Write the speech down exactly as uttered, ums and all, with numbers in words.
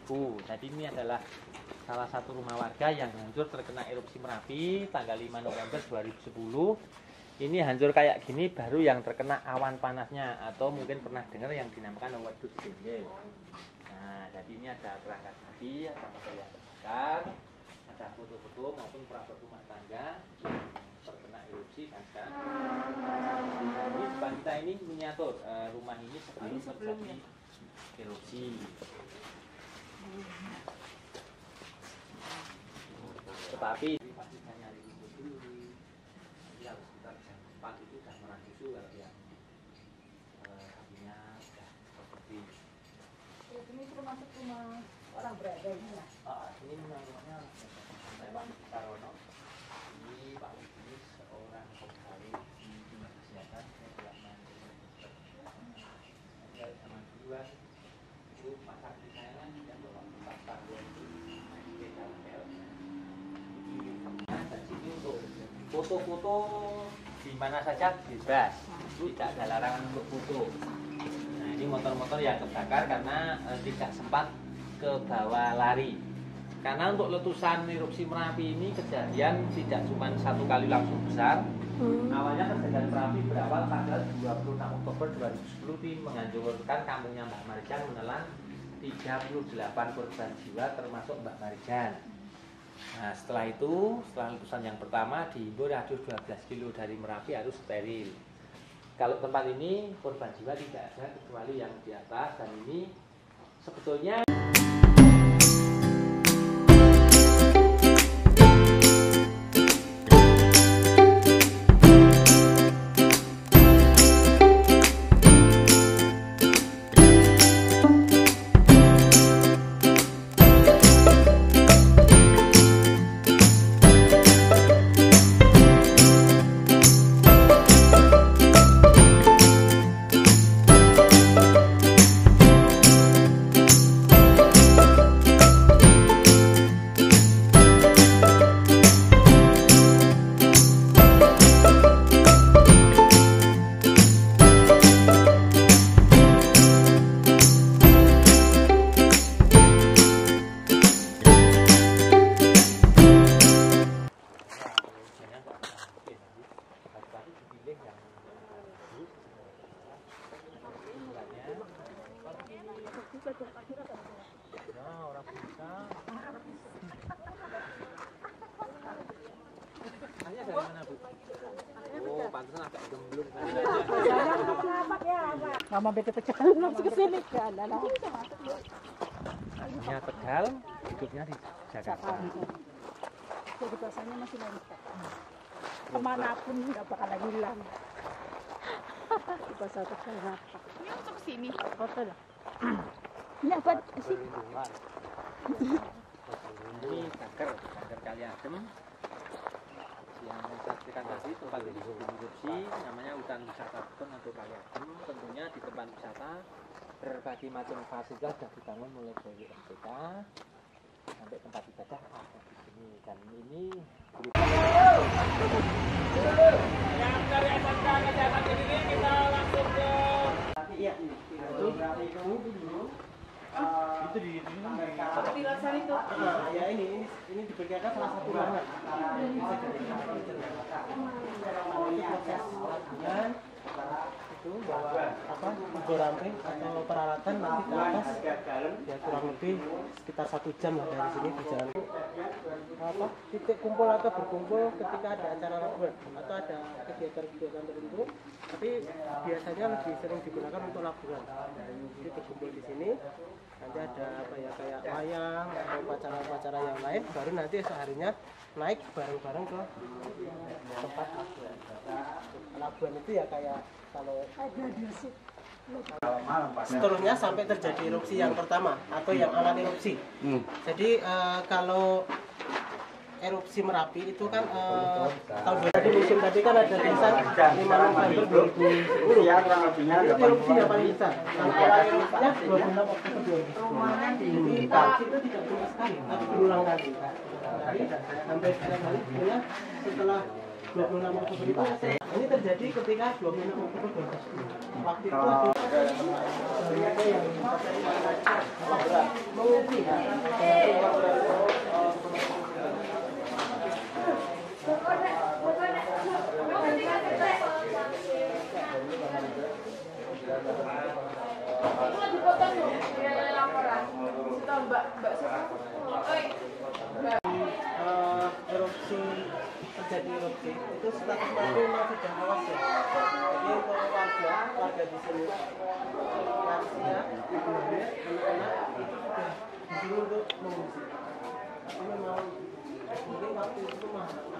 Siku. Jadi ini adalah salah satu rumah warga yang hancur terkena erupsi Merapi tanggal lima November dua ribu sepuluh. Ini hancur kayak gini baru yang terkena awan panasnya, atau mungkin pernah dengar yang dinamakan waduk jengkel. Nah, jadi ini ada perangkat tadi, ada motor yang terbakar, ada foto-foto maupun perabot rumah tangga yang terkena erupsi. Dan sekarang ini depan kita ini miniatur uh, rumah ini sebelum terjadi erupsi. Tetapi pasti saya nyari dulu dulu. Jadi harus kita bisa empat itu sudah merah susu kalau yang apinya sudah seperti. Ini termasuk rumah orang berada ini lah. Ah, ini namanya Pak Karono. Ini Pak ini seorang pegawai di dinas kesehatan development dari sama dua itu pasar di sana dan bawa empat tahun itu dan sini untuk foto-foto di mana saja bebas, tidak ada larangan untuk foto. Nah, ini motor-motor yang terbakar karena eh, tidak sempat ke bawah lari. Karena untuk letusan erupsi Merapi ini kejadian tidak cuma satu kali langsung besar. Hmm. Awalnya kejadian Merapi berawal tanggal dua puluh enam Oktober dua ribu sepuluh di menghancurkan kampungnya Mbak Marijan, menelan tiga puluh delapan korban jiwa termasuk Mbak Marijan. Nah, setelah itu, setelah letusan yang pertama dihimbau radius dua belas kilo dari Merapi harus steril. Kalau tempat ini korban jiwa tidak ada kecuali yang di atas, dan ini sebetulnya Mama bete Tegal langsung ke sini kan. Hanya Tegal, hidupnya di Jakarta. Jadi bahasanya masih lanjut. Kemanapun nggak bakalan hilang. Bahasa Tegal apa? Ini masuk ke sini. Hotel. Ini apa sih? Ini kanker, kanker kali adem. Yang menyaksikan tadi tempat erupsi namanya hutan wisata beton atau kali adem. Tentunya di tempat wisata berbagai macam fasilitas sudah dibangun mulai dari M T K sampai tempat ibadah ada di sini. Dan ini yang dari S M K Kesehatan Kediri kita langsung ke iya itu berarti kamu dulu Uh, itu di sini kan di Lasan itu. Uh, ya ini ini ini diperkirakan salah satu ruangan. Bisa jadi proses lapangan itu bawa apa tiga ramping atau peralatan nanti ke atas ya kurang lebih sekitar satu jam lah dari sini di jalan apa titik kumpul atau berkumpul ketika ada acara labuan atau ada kegiatan-kegiatan tertentu, tapi biasanya lebih sering digunakan untuk labuan. Jadi berkumpul di sini, nanti ada apa ya kayak wayang atau upacara-upacara yang lain, baru nanti seharinya naik bareng-bareng ke tempat labuan. Labuan itu ya kayak kalau seterusnya sampai terjadi erupsi yang pertama atau yang awal erupsi. Hmm. Jadi uh, kalau erupsi Merapi itu kan uh, tahun tadi musim tadi kan ada tulisan lima November dua ribu sepuluh. Ya, kurang lebihnya itu erupsi yang paling besar. Karena awal erupsinya dua puluh enam Oktober dua ribu sepuluh. Jadi itu tidak cuma sekali, tapi berulang kali. Dari sampai sekarang kali sebenarnya setelah dua puluh enam Oktober itu ini terjadi ketika dua puluh enam Oktober dua ribu sepuluh. Waktu itu ada yang mengungsi dipotong loh, biar laporan. Sudah Mbak, Mbak siapa? Oi. Eh, erupsi terjadi erupsi itu statusnya itu memang sudah awas ya. Jadi untuk warga warga di sini lansia, ibu-ibu, anak-anak itu sudah disuruh untuk mengungsi. Tapi memang mungkin waktu itu mah